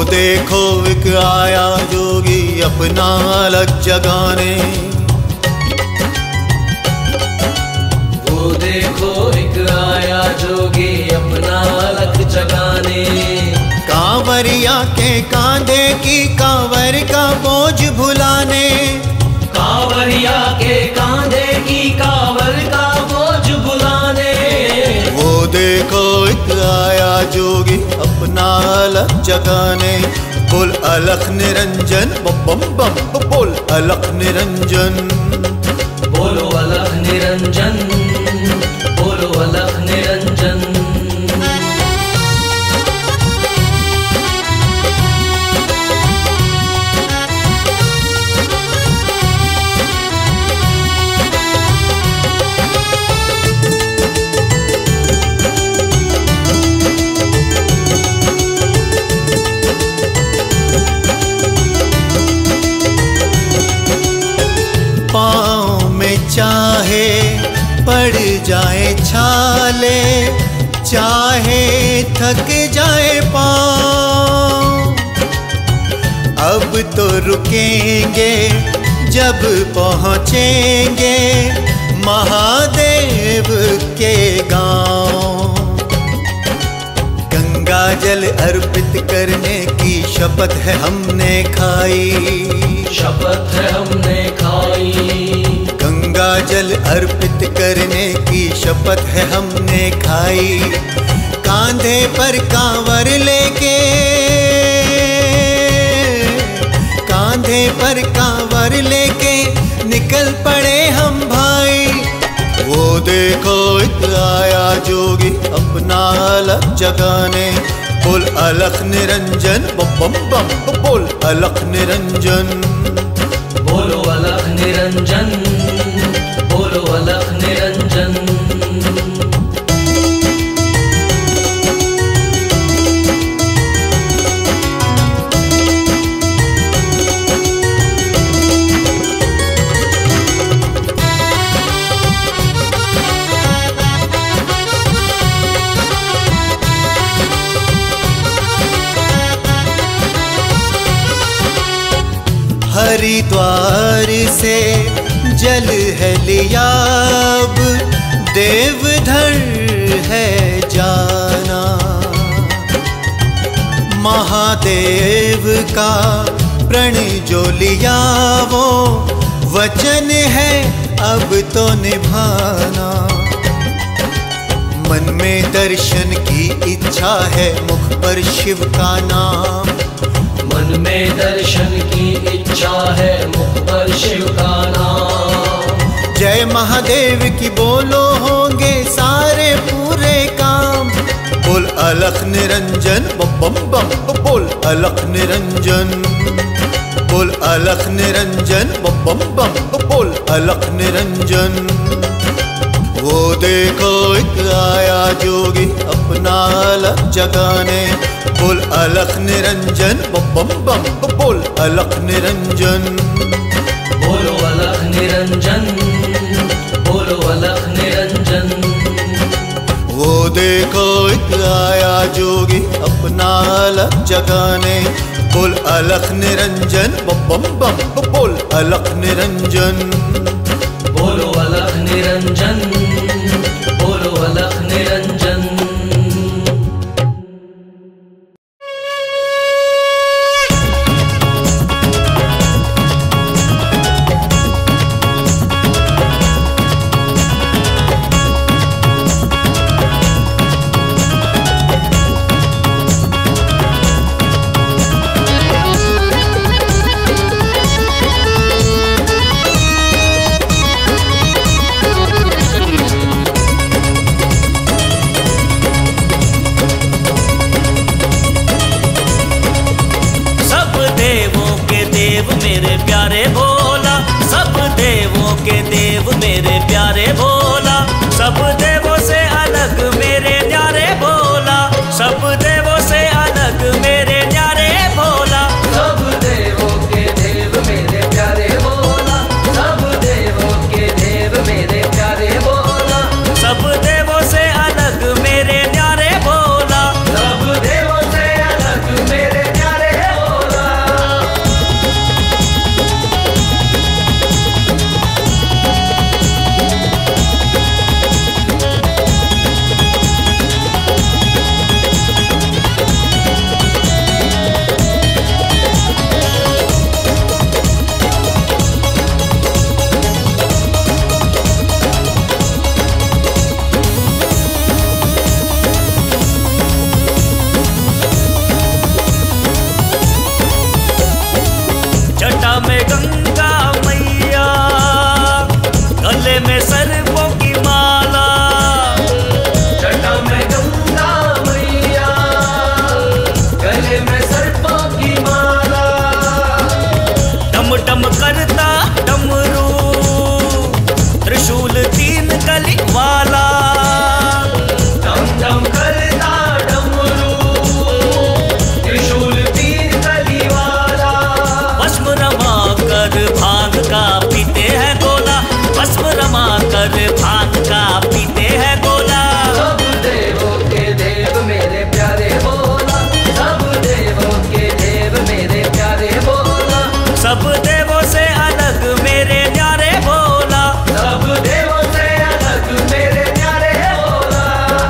देखो एक आया जोगी अपना अलग जगाने, वो देखो एक आया जोगी अपना अलग जगाने। कांवरिया के कांधे की कांवर का बोझ भुलाने, कांवरिया के कांधे की कांवर का बोझ भुलाने। वो देखो एक आया जोगी अपना अलग जगाने। बोल अलख निरंजन बम बम बम, बोल अलख निरंजन, बोलो अलख निरंजन, बोलो अलख निरंजन। पाँव में चाहे पड़ जाए छाले, चाहे थक जाए पाँव, अब तो रुकेंगे जब पहुँचेंगे महादेव के गाँव। गंगा जल अर्पित करने की शपथ है हमने खाई, शपथ है हमने खाई। गंगा जल अर्पित करने की शपथ है हमने खाई। कांधे पर कांवर लेके, कांधे पर कांवर लेके निकल पड़े हम भाई। वो देखो एक आया जोगी अपना अलग जगाने। बोल अलख निरंजन बम बम, बोल अलख निरंजन, बोलो अलख निरंजन, बोलो अलख निरंजन। हरिद्वार से जल है लिया, अब देवधर है जाना। महादेव का प्रण जो लिया वो वचन है अब तो निभाना। मन में दर्शन की इच्छा है, मुख पर शिव का नाम। मन में दर्शन की इच्छा है, मुख पर शिव का नाम। जय महादेव की बोलो होंगे सारे पूरे काम। बोल अलख निरंजन बम बम, बोल अलख निरंजन, बोल अलख निरंजन बम बम, बोल अलख निरंजन। वो देखो एक आया जोगी अपना अलग जगाने। बोल अलख निरंजन बम बम, बोल अलख निरंजन, बोलो अलख निरंजन, बोलो अलख निरंजन। वो देखो एक आया जोगी अपना अलग जगाने। बोल अलख निरंजन बम बम, बोल अलख निरंजन, बोलो अलख निरंजन, बोलो अलख निरंजन। मेरे प्यारे भोला, सब देवों के देव मेरे प्यारे भोला, सब देवों से अलग मेरे न्यारे भोला, सब देवों से अलग मेरे न्यारे भोला, सब देवों के देव मेरे प्यारे भोला, सब देवों के देव मेरे प्यारे भोला, सब देवों से अलग मेरे न्यारे भोला, सब देवों से अलग मेरे प्यारे कली वाला। डम डम करता डमरू त्रिशूल तीन कली वाला। भस्म रमा कर भांग का पीते हैं गोला, भस्म रमा कर भांग का पीते हैं गोला। सब देवों के देव मेरे प्यारे भोला, सब देवों के देव मेरे प्यारे भोला। सब देवों से अलग मेरे न्यारे भोला, सब देवों से अलग मेरे प्यारे भोला।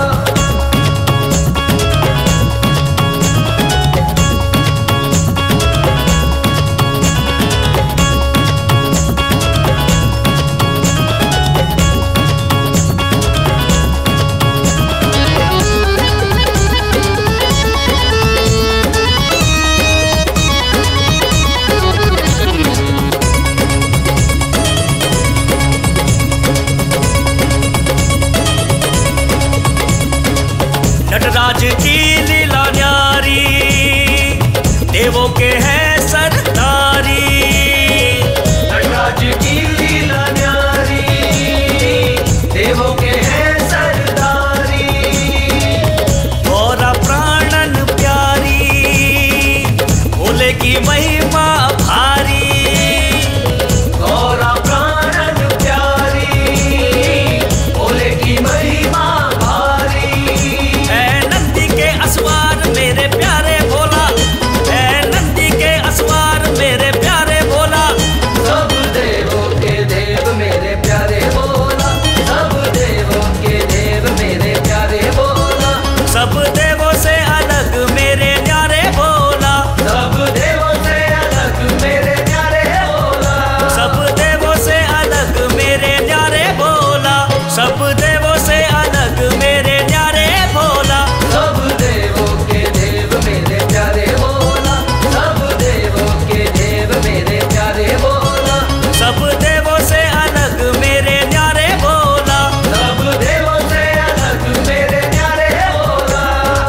नटराज की लीला न्यारी, देवों के हैं सरदारी। नटराज की लीला न्यारी, देवों के हैं सरदारी। गौरा प्राणन प्यारी, भोले की महिमा भारी। गौरा प्राणन प्यारी, भोले की महिमा भारी। है नंदी के असवार मेरे प्यारे भोला, है नंदी के असवार मेरे प्यारे भोला। सब देवों के देव मेरे प्यारे भोला, सब देवों के देव मेरे प्यारे भोला। सब देवों से अलग मेरे न्यारे भोला, सब देवों से अलग मेरे प्यारे भोला। सब देवों से अलग मेरे न्यारे भोला, सब देवों से अलग मेरे न्यारे भोला। सब देवों के देव मेरे प्यारे भोला, सब देवों के देव मेरे प्यारे भोला। सब देवों से अलग मेरे न्यारे भोला, सब देवों से अलग मेरे प्यारे भोला।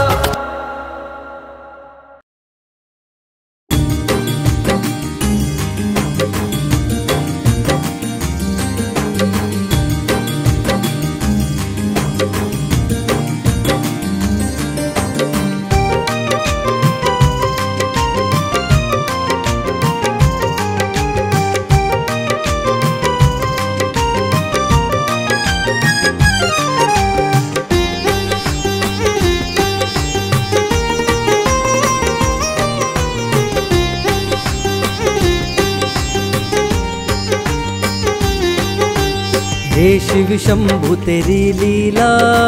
हे शिव शंभु तेरी लीला,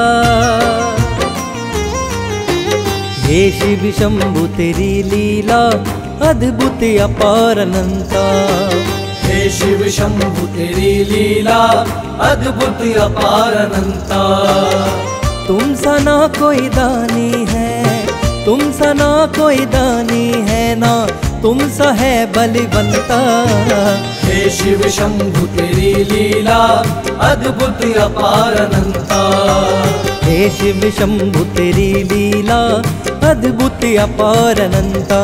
हे शिव शंभु तेरी लीला अद्भुत अपार अनंता। हे शिव शंभु तेरी लीला अद्भुत अपार अनंता। तुम सा ना कोई दानी है, तुम सा ना कोई दानी है ना, तुम सा है बलवंता। हे शिव शंभु तेरी लीला अद्भुत अपार अनंता। हे शिव शंभु तेरी लीला अद्भुत अपार अनंता।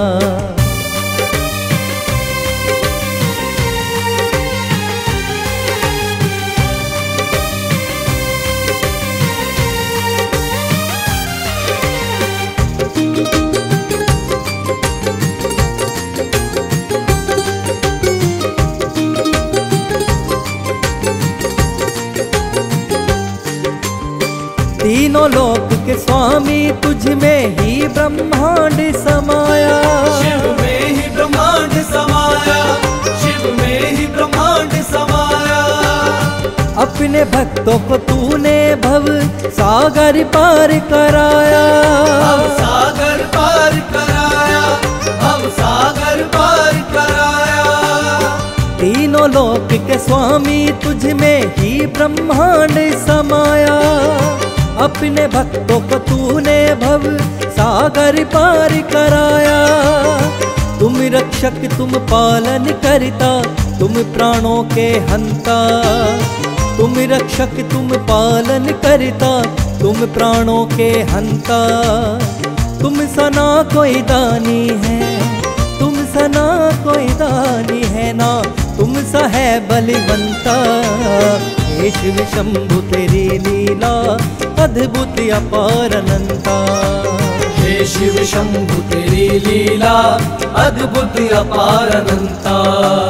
तीनों लोक के स्वामी तुझ में ही ब्रह्मांड समाया। शिव में ही ब्रह्मांड समाया, शिव में ही ब्रह्मांड समाया। अपने भक्तों को तूने भव सागर पार कराया। हम सागर पार कराया, हम सागर पार कराया। तीनों लोक के स्वामी तुझ में ही ब्रह्मांड समाया। अपने भक्तों को तूने भव सागर पार कराया। तुम रक्षक तुम पालन करता, तुम प्राणों के हंता। तुम रक्षक तुम पालन करता, तुम प्राणों के हंता। तुम सना कोई दानी है, तुम सना कोई दानी है ना, तुम सा है बलवंता। हे हे शिव शंभु तेरी लीला अद्भुत अपार अनंता। हे शिव शंभु तेरी लीला अद्भुत अपार अनंता।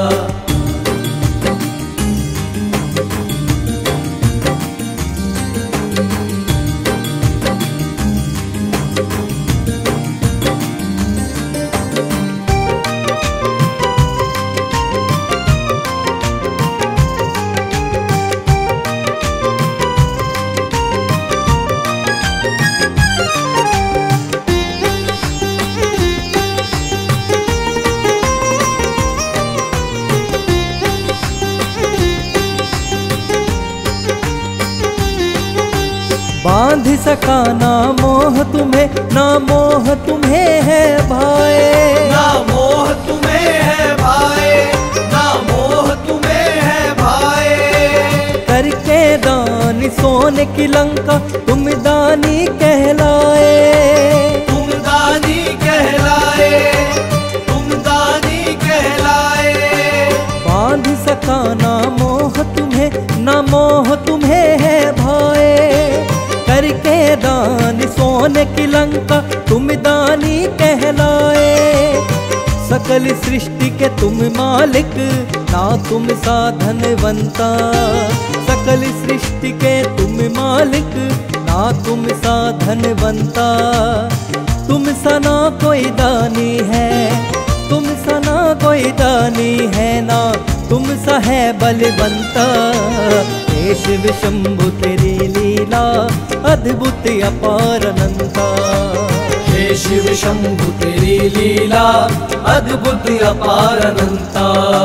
बांध सका ना मोह तुम्हें, ना मोह तुम्हें है भाए, ना मोह तुम्हें है भाए, ना मोह तुम्हें है भाए। करके दान सोने की लंका तुम दानी कहलाए, तुम दानी कहलाए, तुम दानी कहलाए। बांध सका ना मोह तुम्हें, ना मोह तुम्हें है भाए। करके दान सोने की लंका तुम दानी कहलाए। सकल सृष्टि के तुम मालिक, ना तुम साधनवंता। सकल सृष्टि के तुम मालिक, ना तुम साधनवंता। तुम सना कोई दानी है, तुम सना कोई दानी है ना, तुम सा है बलवंता। हे शिव शंभु तेरी लीला अद्भुत अपार अनंता। हे शिव शंभु तेरी लीला अद्भुत अपार अनंता।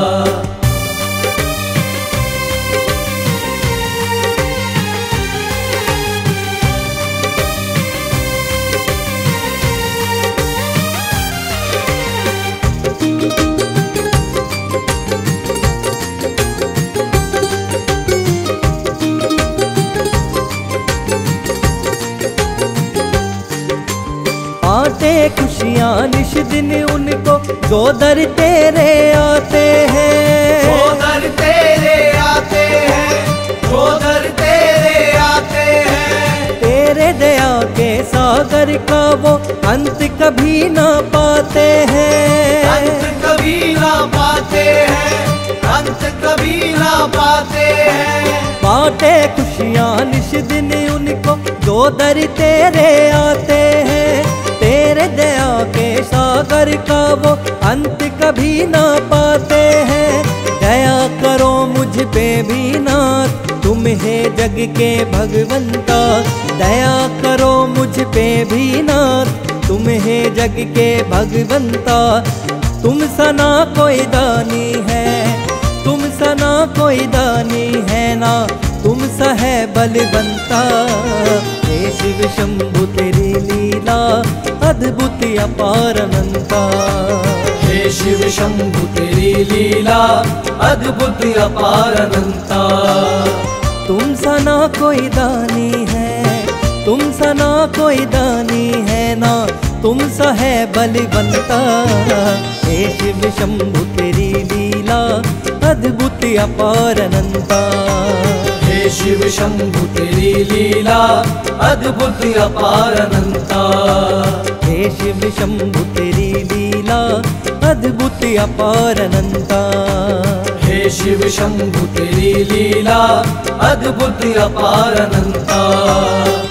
आते खुशियाँ निश दिन उनको जो दर तेरे आते हैं, जो दर तेरे आते हैं, जो दर तेरे आते हैं। तेरे दया के सागर का वो अंत कभी ना पाते हैं, अंत कभी ना पाते हैं, अंत कभी ना पाते हैं। बाटे खुशियाँ निश दिन उनको जो दर तेरे आते हैं। तेरे दया के सागर का वो अंत कभी ना पाते हैं। दया करो मुझ पे भी नाथ, तुम है जग के भगवंता। दया करो मुझ पे भी नाथ, तुम है जग के भगवंता। तुम सना कोई दानी है, तुम सना कोई दानी है ना, तुम सा है बलवंता। हे शिव शंभु तेरी लीला अद्भुत अपार अनंता। हे शिव शंभु तेरी लीला अद्भुत अपार अनंता। तुम सना कोई दानी है, तुम सना कोई दानी है ना, तुम सा है बलवंता। हे शिव शंभु तेरी लीला अद्भुत अपार अनंता। हे शिव शंभु तेरी लीला अद्भुत अपार अनंता। हे शिव शंभु तेरी लीला अद्भुत अपार अनंता। हे शिव शंभु तेरी लीला अद्भुत अपार अनंता।